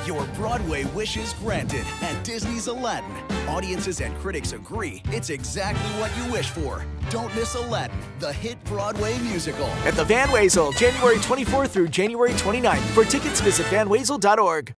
Your Broadway wishes granted at Disney's Aladdin. Audiences and critics agree it's exactly what you wish for. Don't miss Aladdin, the hit Broadway musical. At the Van Wezel, January 24th through January 29th. For tickets, visit vanwezel.org.